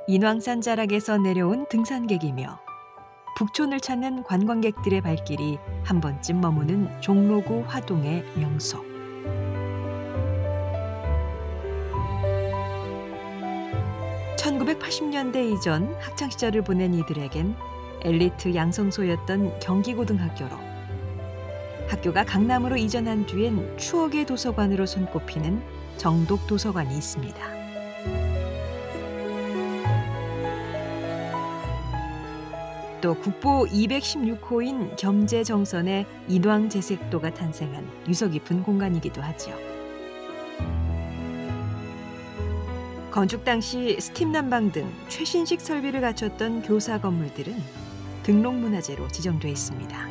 인왕산 자락에서 내려온 등산객이며 북촌을 찾는 관광객들의 발길이 한 번쯤 머무는 종로구 화동의 명소. (1980년대) 이전 학창시절을 보낸 이들에겐 엘리트 양성소였던 경기고등학교로, 학교가 강남으로 이전한 뒤엔 추억의 도서관으로 손꼽히는 정독도서관이 있습니다. 또 국보 216호인 겸재정선의 인왕제색도가 탄생한 유서 깊은 공간이기도 하죠. 건축 당시 스팀 난방 등 최신식 설비를 갖췄던 교사 건물들은 등록문화재로 지정돼 있습니다.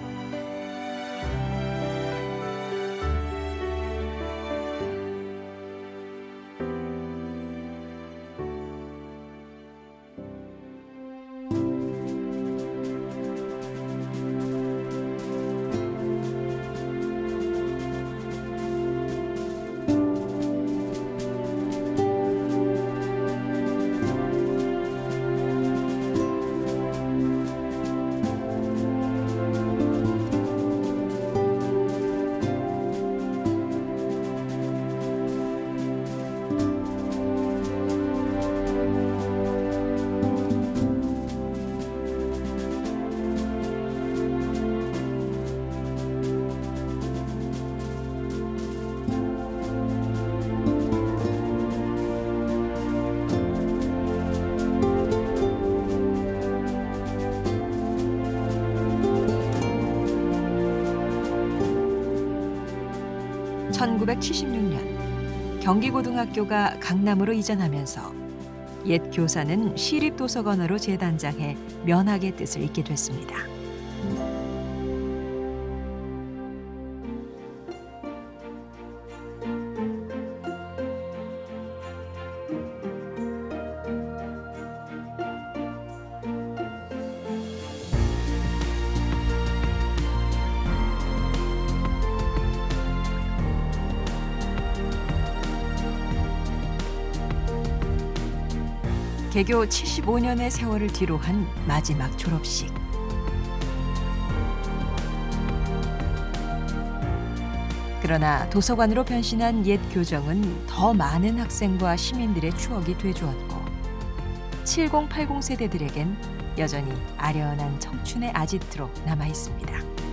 (1976년) 경기고등학교가 강남으로 이전하면서 옛 교사는 시립도서관으로 재단장해 면학의 뜻을 잇게 됐습니다. 개교 75년의 세월을 뒤로한 마지막 졸업식. 그러나 도서관으로 변신한 옛 교정은 더 많은 학생과 시민들의 추억이 되주었고 70, 80 세대들에겐 여전히 아련한 청춘의 아지트로 남아 있습니다.